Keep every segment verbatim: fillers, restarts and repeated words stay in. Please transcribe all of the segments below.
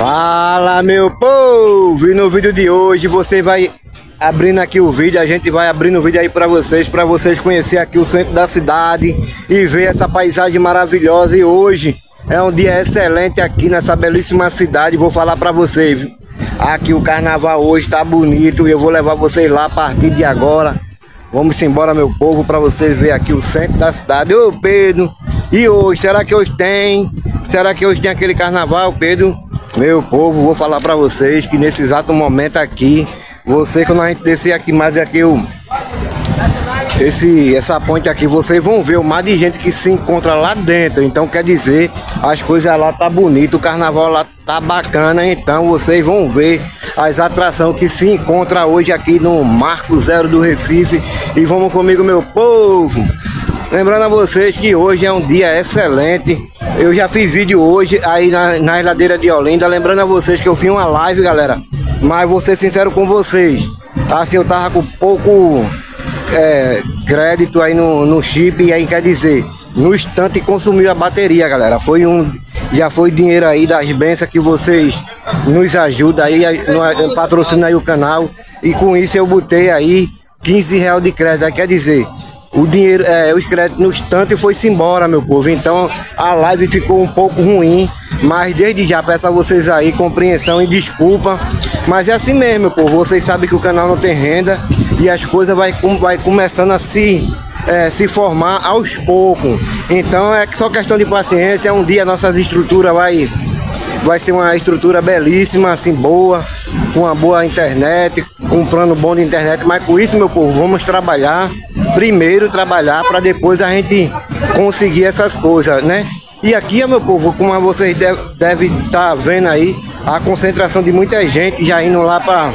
Fala, meu povo! E no vídeo de hoje você vai abrindo aqui o vídeo, a gente vai abrindo o vídeo aí para vocês, para vocês conhecer aqui o centro da cidade e ver essa paisagem maravilhosa. E hoje é um dia excelente aqui nessa belíssima cidade. Vou falar para vocês, aqui o carnaval hoje tá bonito e eu vou levar vocês lá a partir de agora. Vamos embora, meu povo, para vocês verem aqui o centro da cidade. Ô Pedro, e hoje, será que hoje tem? Será que hoje tem aquele carnaval, Pedro? Meu povo, vou falar para vocês que nesse exato momento aqui, você, quando a gente descer aqui mais aqui o esse essa ponte aqui, vocês vão ver o mar de gente que se encontra lá dentro. Então quer dizer, as coisas lá tá bonito, o carnaval lá tá bacana. Então vocês vão ver as atrações que se encontra hoje aqui no Marco Zero do Recife. E vamos comigo, meu povo. Lembrando a vocês que hoje é um dia excelente. Eu já fiz vídeo hoje aí na, na ladeira de Olinda. Lembrando a vocês que eu fiz uma live, galera. Mas vou ser sincero com vocês, assim, eu tava com pouco é, crédito aí no, no chip. E aí quer dizer, no instante consumiu a bateria, galera. Foi um, já foi dinheiro aí das bênçãos que vocês nos ajudam aí, no, patrocina aí o canal. E com isso eu botei aí quinze reais de crédito. Aí quer dizer, o dinheiro, é, os créditos no instante foi-se embora, meu povo. Então a live ficou um pouco ruim, mas desde já peço a vocês aí compreensão e desculpa. Mas é assim mesmo, meu povo. Vocês sabem que o canal não tem renda e as coisas vai, vai começando a se, é, se formar aos poucos. Então é só questão de paciência. Um dia nossas estruturas vai, vai ser uma estrutura belíssima, assim, boa, com uma boa internet, com um plano bom de internet. Mas com isso, meu povo, vamos trabalhar. Primeiro trabalhar para depois a gente conseguir essas coisas, né? E aqui, meu povo, como vocês devem estar vendo aí, a concentração de muita gente já indo lá para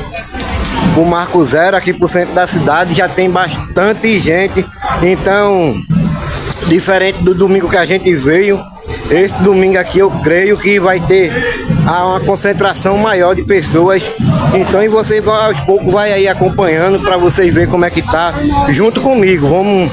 o Marco Zero, aqui pro centro da cidade, já tem bastante gente. Então, diferente do domingo que a gente veio, esse domingo aqui eu creio que vai ter uma concentração maior de pessoas. Então, e vocês aos poucos vai aí acompanhando para vocês verem como é que tá junto comigo. Vamos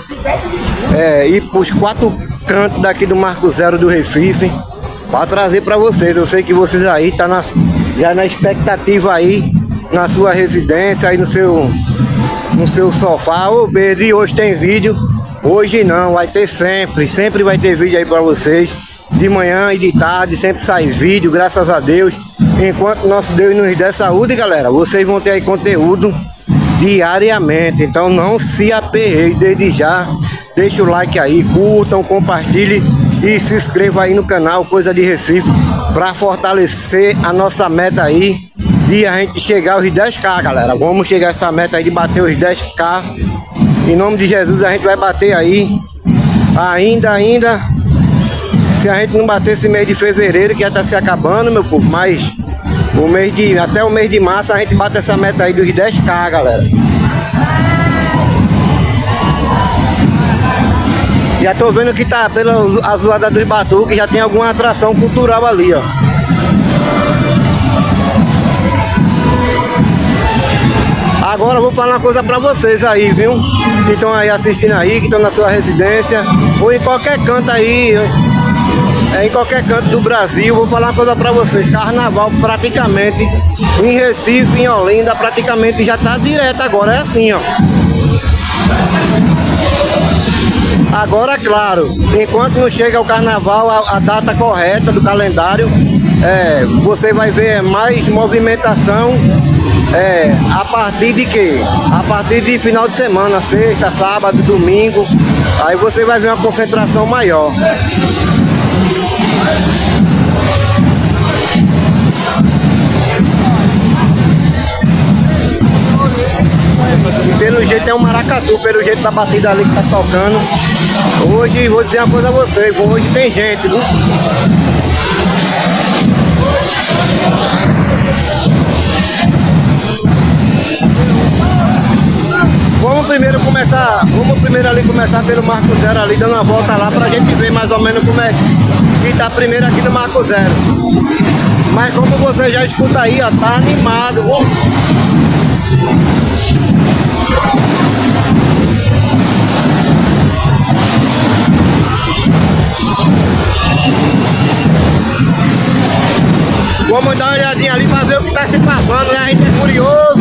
é, ir para os quatro cantos daqui do Marco Zero do Recife para trazer para vocês. Eu sei que vocês aí tá na, já na expectativa aí na sua residência, aí no seu no seu sofá. Ô Pedro, e hoje tem vídeo? Hoje não, vai ter sempre, sempre vai ter vídeo aí para vocês. De manhã e de tarde sempre sai vídeo, graças a Deus. Enquanto nosso Deus nos der saúde, galera, vocês vão ter aí conteúdo diariamente. Então não se aperreie desde já. Deixa o like aí, curtam, compartilhem e se inscreva aí no canal Coisa de Recife para fortalecer a nossa meta aí de a gente chegar aos dez K, galera. Vamos chegar a essa meta aí de bater os dez K. Em nome de Jesus a gente vai bater aí. Ainda, ainda. Se a gente não bater esse mês de fevereiro, que já tá se acabando, meu povo, mas o mês de, até o mês de março a gente bate essa meta aí dos dez K, galera. Já tô vendo que tá pela Azuada dos Batuques, já tem alguma atração cultural ali, ó. Agora eu vou falar uma coisa pra vocês aí, viu? Que estão aí assistindo aí, que estão na sua residência, ou em qualquer canto aí, é, em qualquer canto do Brasil. Vou falar uma coisa pra vocês. Carnaval praticamente em Recife, em Olinda, praticamente já tá direto agora. É assim, ó. Agora, claro, enquanto não chega o carnaval, a, a data correta do calendário, é, você vai ver mais movimentação. É, a partir de quê? A partir de final de semana, sexta, sábado, domingo. Aí você vai ver uma concentração maior. E pelo jeito é um maracatu, pelo jeito da batida ali que tá tocando. Hoje, vou dizer uma coisa a vocês, hoje tem gente, viu? Vamos primeiro começar, vamos primeiro ali começar pelo Marco Zero ali, dando uma volta lá pra gente ver mais ou menos como é que tá primeiro aqui no Marco Zero. Mas como você já escuta aí, ó, tá animado. Vamos dar uma olhadinha ali pra ver o que tá se passando, né? A gente é curioso.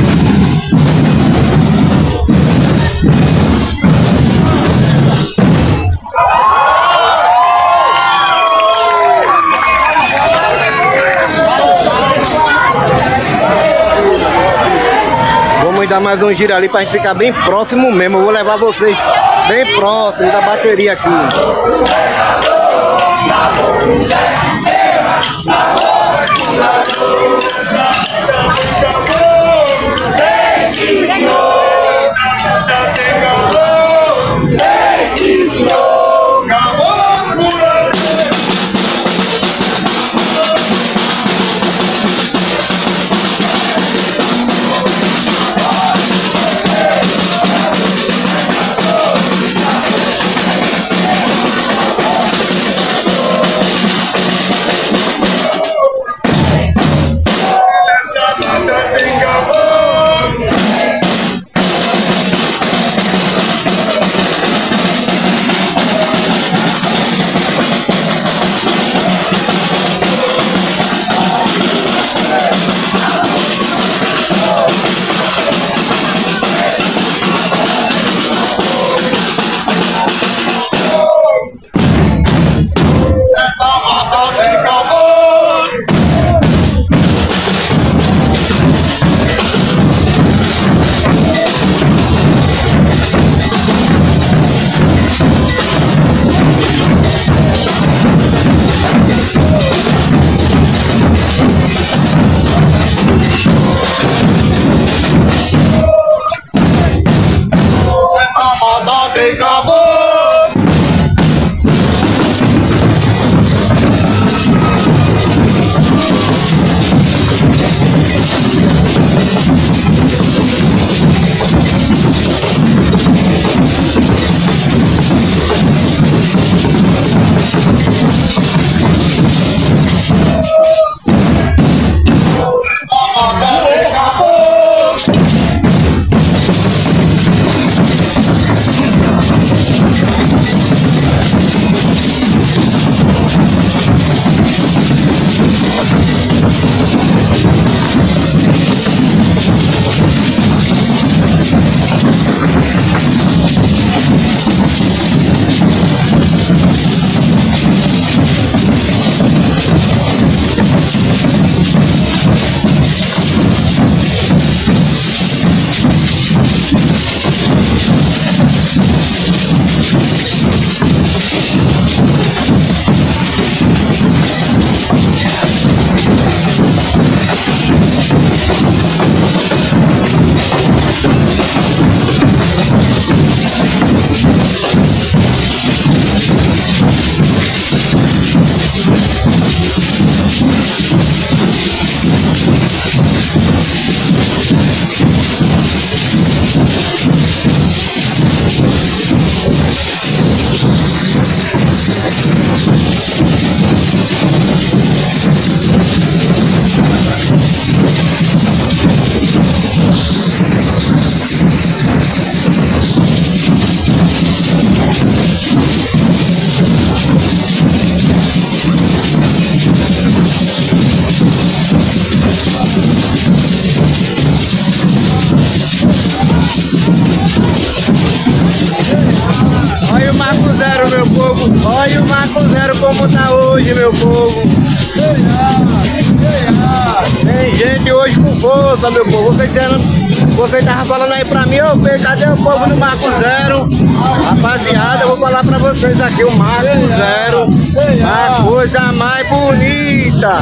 Vamos dar mais um giro ali pra gente ficar bem próximo mesmo. Eu vou levar vocês bem próximo da bateria aqui. Olha o Marco Zero como tá hoje, meu povo. Tem gente hoje com força, meu povo. Vocês você tava falando aí pra mim, ô Pedro, cadê o povo do Marco Zero? Rapaziada, eu vou falar pra vocês aqui, o Marco Zero, a coisa mais bonita.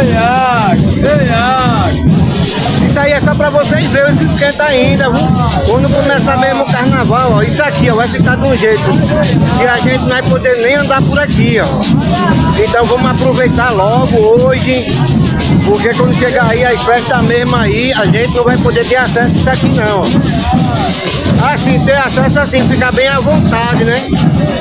Isso aí é só pra vocês verem se esquenta ainda, viu? Quando começar mesmo o carnaval, ó, isso aqui, ó, vai ficar de um jeito que a gente não vai poder nem andar por aqui, ó. Então vamos aproveitar logo hoje, porque quando chegar aí as festas mesmo aí, a gente não vai poder ter acesso a isso aqui não, ó. Assim, ter acesso assim, ficar bem à vontade, né?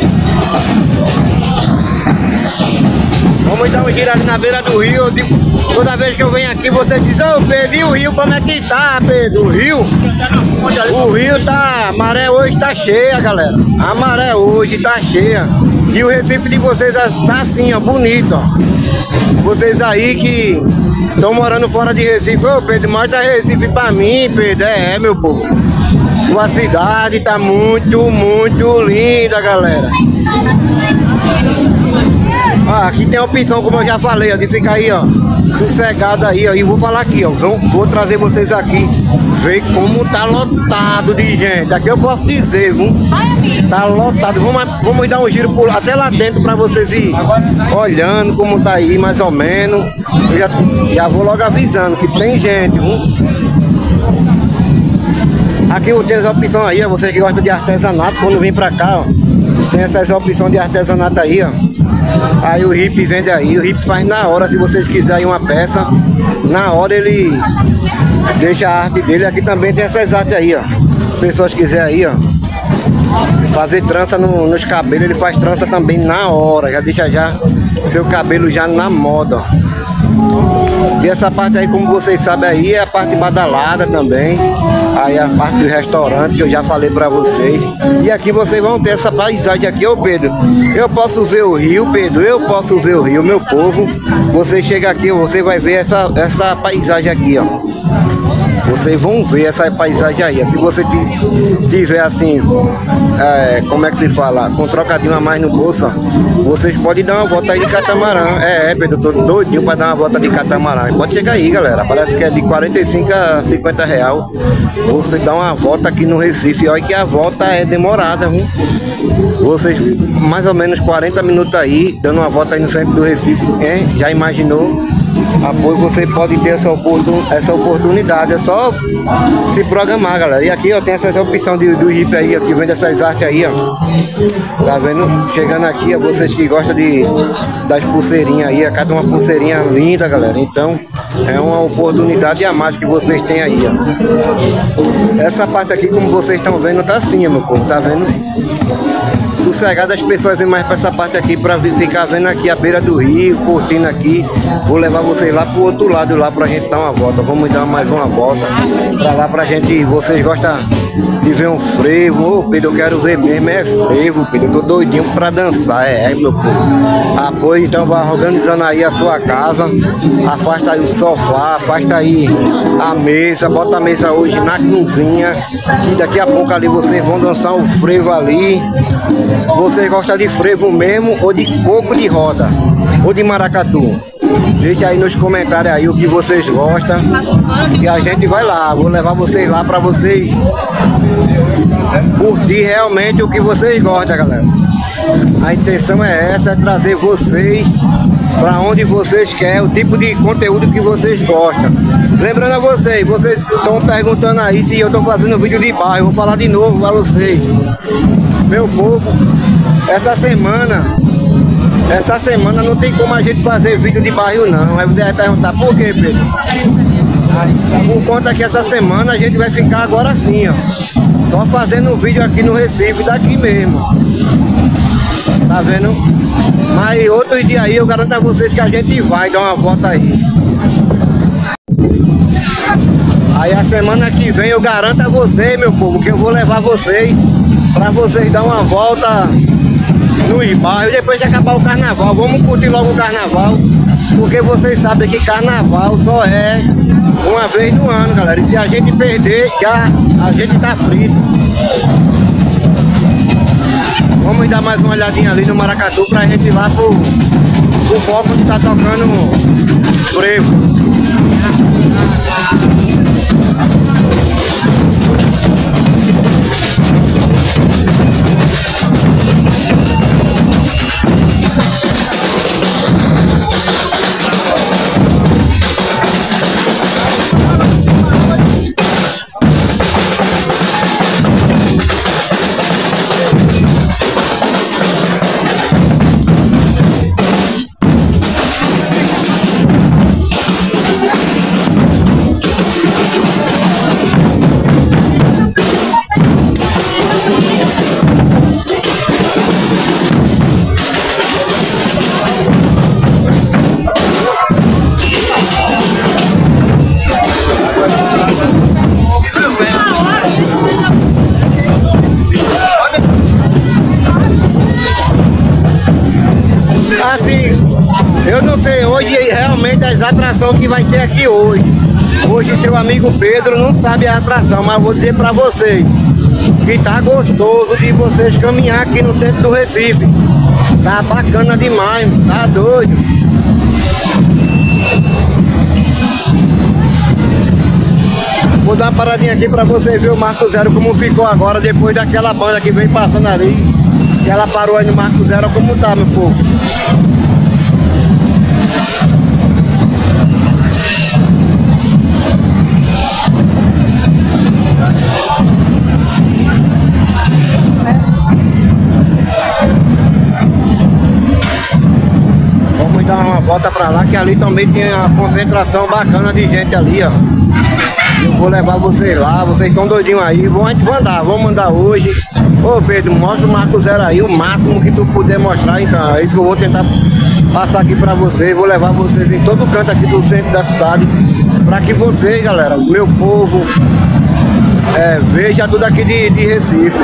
Vamos dar um giro ali na beira do rio. Eu Toda vez que eu venho aqui, você diz, ô Pedro, e o rio como é que tá, Pedro? O rio? O rio tá, a maré hoje tá cheia, galera. A maré hoje tá cheia. E o Recife de vocês tá assim, ó, bonito, ó. Vocês aí que estão morando fora de Recife, ô Pedro, mostra Recife pra mim, Pedro. É, é, meu povo. Sua cidade tá muito, muito linda, galera. Ah, aqui tem a opção, como eu já falei, ó, de ficar aí, ó, sossegado aí, ó. E vou falar aqui, ó, vou, vou trazer vocês aqui, ver como tá lotado de gente. Aqui eu posso dizer, viu? Tá lotado. Vamos, vamos dar um giro por, até lá dentro pra vocês ir olhando como tá aí, mais ou menos. Eu já, já vou logo avisando que tem gente, viu? Aqui eu tenho essa opção aí, ó, vocês que gostam de artesanato, quando vem pra cá, ó, tem essa, essa opção de artesanato aí, ó. Aí o hippie vende aí, o hippie faz na hora, se vocês quiserem uma peça, na hora ele deixa a arte dele. Aqui também tem essas artes aí, ó. Se pessoas quiserem aí, ó, fazer trança no, nos cabelos, ele faz trança também na hora, já deixa já seu cabelo já na moda, ó. E essa parte aí, como vocês sabem aí, é a parte badalada também. Aí a parte do restaurante que eu já falei pra vocês. E aqui vocês vão ter essa paisagem aqui, ô Pedro. Eu posso ver o rio, Pedro, eu posso ver o rio, meu povo. Você chega aqui, você vai ver essa, essa paisagem aqui, ó. Vocês vão ver essa paisagem aí. Se você tiver assim, é, como é que se fala, com trocadinho a mais no bolso, vocês podem dar uma volta aí de catamarã. É, é, Pedro, eu tô doidinho pra dar uma volta de catamarã. Pode chegar aí, galera. Parece que é de quarenta e cinco a cinquenta real. Você dá uma volta aqui no Recife. Olha que a volta é demorada, viu? Vocês, mais ou menos quarenta minutos aí, dando uma volta aí no centro do Recife. Hein? Já imaginou? Apoio, você pode ter essa, oportun, essa oportunidade, é só se programar, galera. E aqui, ó, tem essa, essa opção de, do hippie aí, ó, que vende essas artes aí, ó. Tá vendo? Chegando aqui, ó, vocês que gostam de, das pulseirinhas aí, ó, cada uma pulseirinha linda, galera. Então, é uma oportunidade a mais que vocês têm aí, ó. Essa parte aqui, como vocês estão vendo, tá assim, ó, meu povo, tá vendo? Sossegado, as pessoas vêm mais pra essa parte aqui pra ficar vendo aqui a beira do rio, curtindo aqui. Vou levar vocês lá pro outro lado lá pra gente dar uma volta. Vamos dar mais uma volta pra lá pra gente. Vocês gostam de ver um frevo? Ô Pedro, eu quero ver mesmo, é frevo, Pedro. Eu tô doidinho pra dançar, é, é meu povo. Apoio, então vai organizando aí a sua casa. Afasta aí o sofá, afasta aí a mesa, bota a mesa hoje na cozinha. E daqui a pouco ali vocês vão dançar o frevo ali. Vocês gostam de frevo mesmo ou de coco de roda? Ou de maracatu? Deixa aí nos comentários aí o que vocês gostam. E a gente vai lá, vou levar vocês lá pra vocês curtir realmente o que vocês gostam, galera. A intenção é essa, é trazer vocês para onde vocês querem, o tipo de conteúdo que vocês gostam. Lembrando a vocês, vocês estão perguntando aí se eu estou fazendo vídeo de bairro. Eu vou falar de novo para vocês. Meu povo, essa semana, essa semana não tem como a gente fazer vídeo de bairro não. Aí você vai perguntar, por quê, Pedro? Por conta que essa semana a gente vai ficar agora assim, ó. Só fazendo vídeo aqui no Recife, daqui mesmo. Tá vendo? Mas outros dias aí eu garanto a vocês que a gente vai dar uma volta aí. Aí a semana que vem eu garanto a vocês, meu povo, que eu vou levar vocês pra vocês dar uma volta nos bairros, depois de acabar o carnaval. Vamos curtir logo o carnaval, porque vocês sabem que carnaval só é uma vez no ano, galera. E se a gente perder, já a gente tá frito. Vamos dar mais uma olhadinha ali no maracatu pra gente ir lá pro, pro foco de tá tocando frevo. atração que vai ter aqui hoje. Hoje seu amigo Pedro não sabe a atração, mas vou dizer pra vocês que tá gostoso de vocês caminhar aqui no centro do Recife. Tá bacana demais, tá doido. Vou dar uma paradinha aqui pra vocês verem o Marco Zero como ficou agora, depois daquela banda que vem passando ali. E ela parou aí no Marco Zero, como tá, meu povo. Vamos dar uma volta pra lá, que ali também tem uma concentração bacana de gente ali, ó. Eu vou levar vocês lá, vocês estão doidinhos aí, vamos andar, vamos andar hoje. Ô Pedro, mostra o Marco Zero aí, o máximo que tu puder mostrar, então é isso que eu vou tentar passar aqui pra vocês. Vou levar vocês em todo canto aqui do centro da cidade, pra que vocês, galera, meu povo, é, veja tudo aqui de, de Recife.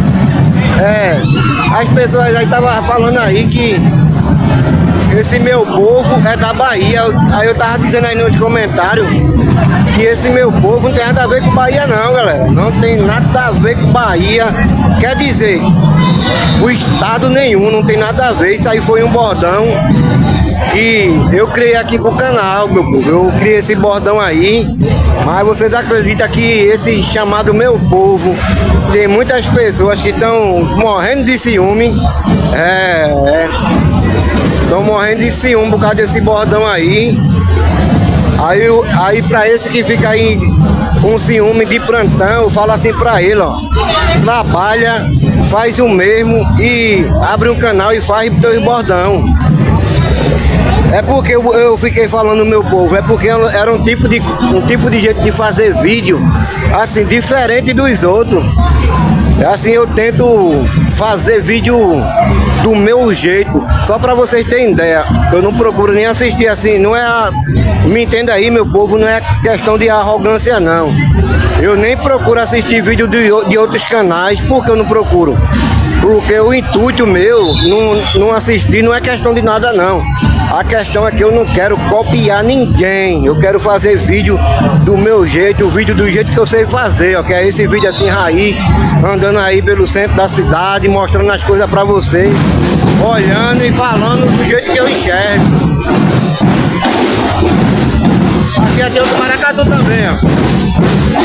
É, as pessoas aí estavam falando aí que esse meu povo é da Bahia. Aí eu tava dizendo aí nos comentários que esse meu povo não tem nada a ver com Bahia não, galera. Não tem nada a ver com Bahia. Quer dizer, o estado nenhum, não tem nada a ver. Isso aí foi um bordão que eu criei aqui pro canal, meu povo. Eu criei esse bordão aí, mas vocês acreditam que esse chamado meu povo, tem muitas pessoas que estão morrendo de ciúme. É, é. Estão morrendo de ciúme por causa desse bordão aí. Aí, aí pra esse que fica aí com ciúme de plantão, eu falo assim pra ele, ó. Trabalha, faz o mesmo e abre um canal e faz dois bordão. É porque eu, eu fiquei falando meu povo, é porque era um tipo de um tipo de jeito de fazer vídeo assim, diferente dos outros. Assim, eu tento fazer vídeo do meu jeito, só pra vocês terem ideia. Eu não procuro nem assistir assim, não é a... Me entenda aí, meu povo, não é questão de arrogância não. Eu nem procuro assistir vídeo de, de outros canais, porque eu não procuro. Porque o intuito meu, não, não assistir, não é questão de nada não. A questão é que eu não quero copiar ninguém. Eu quero fazer vídeo do meu jeito, o vídeo do jeito que eu sei fazer, ó. Que é esse vídeo assim, raiz, andando aí pelo centro da cidade, mostrando as coisas pra vocês, olhando e falando do jeito que eu enxergo. Aqui tem outro maracatu também, ó.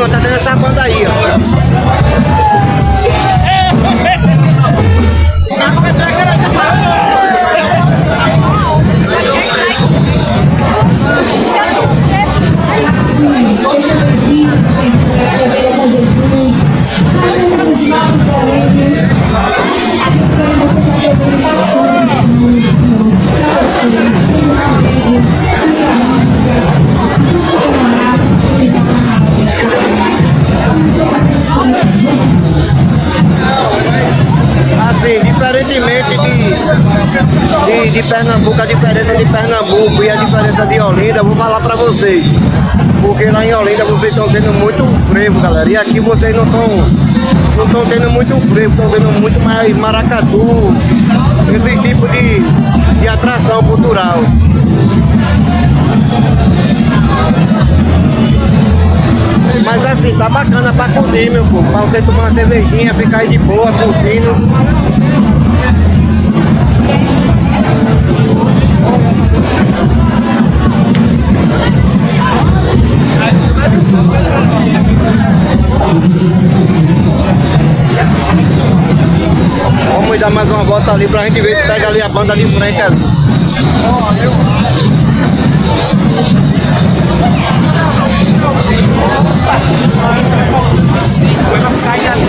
pronto, tá tendo essa banda aí, ó. Assim, diferentemente de, de, de Pernambuco, a diferença de Pernambuco e a diferença de Olinda, eu vou falar pra vocês. Porque lá em Olinda vocês estão tendo muito frevo, galera. E aqui vocês não estão não estão tendo muito frevo, estão tendo muito mais maracatu, esse tipo de, de atração cultural. Mas assim, tá bacana pra curtir, meu povo. Pra você tomar uma cervejinha, ficar aí de boa, curtindo. Vamos dar mais uma volta ali pra gente ver se pega ali a banda ali em frente ali. Ela sai ali,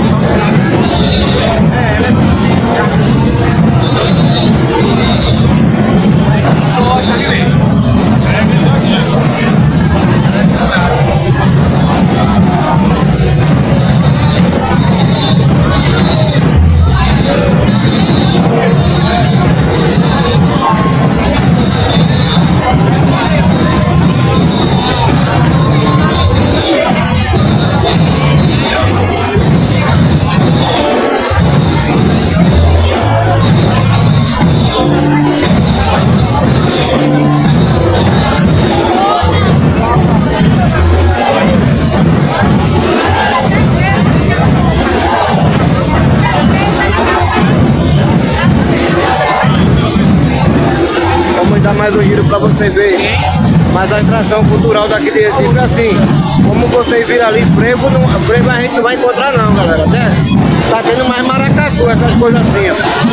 mais um giro para você ver mais a atração cultural daqui de Recife. Assim, como vocês viram ali, frevo, não, frevo a gente não vai encontrar não, galera, né? Tá tendo mais maracatu, essas coisas assim,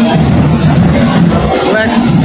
ó. Moleque.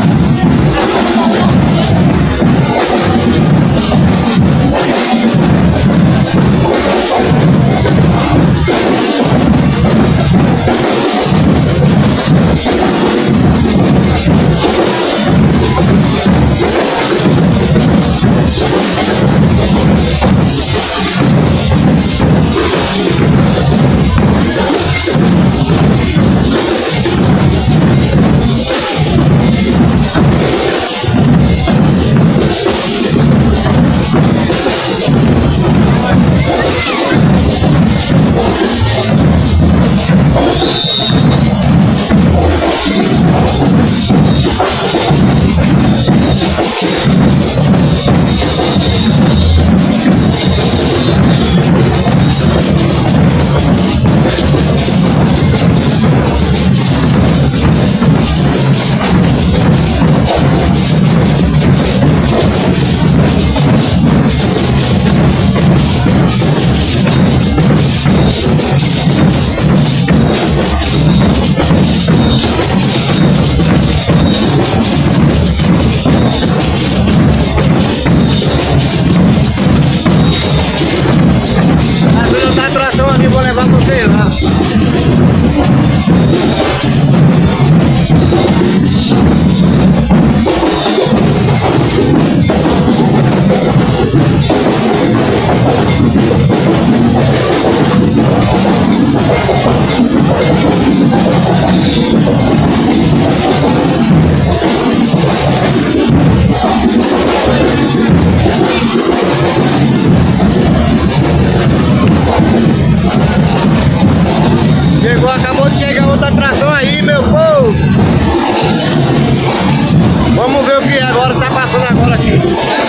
Chegou, acabou de chegar outra atração aí, meu povo. Vamos ver o que agora tá passando agora aqui.